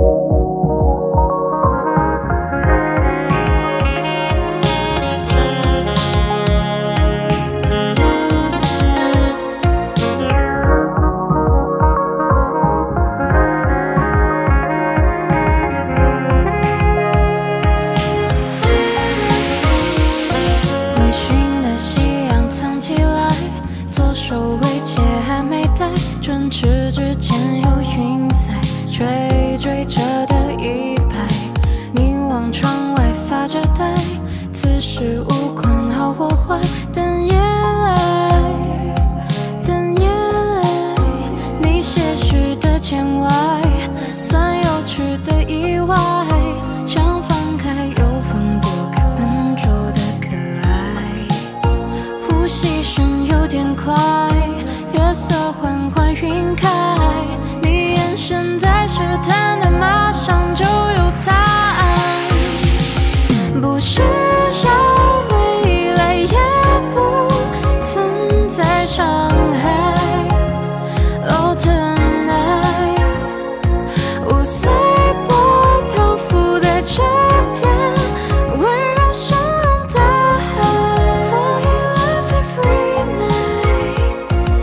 准时之前有云彩追着的一排，凝望窗外发着呆，此时无关好或坏，等夜来，等夜来，你些许的牵外，算有趣的意外，想放开又放不开，笨拙的可爱，呼吸声有点快，月色缓缓晕开，你眼神在试探的，马上就有答案。不需要未来，也不存在伤害。Oh tonight， 我随波漂浮在这片温柔汹涌的海。For you love every night。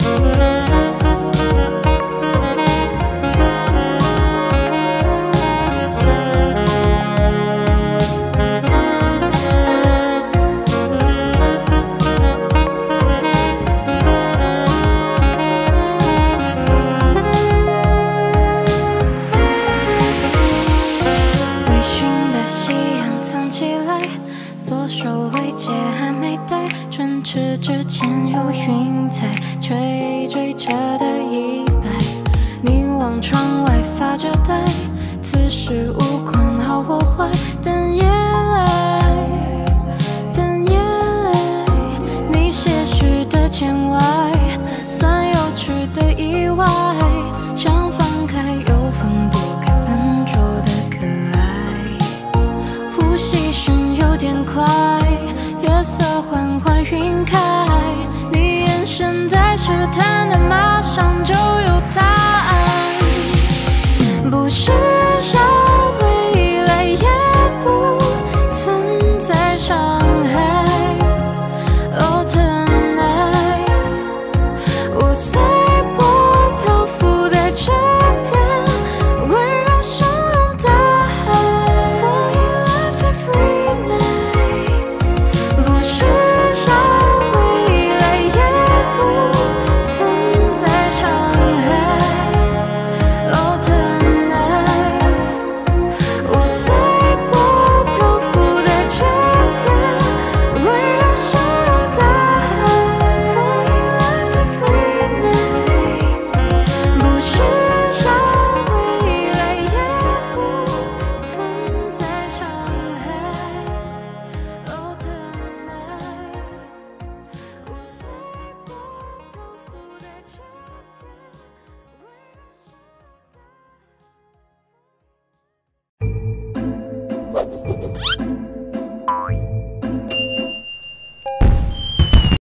微醺的夕阳藏起来，左手未戒还没戴，唇齿之间有云彩追着的一排，凝望窗外发着呆，此时无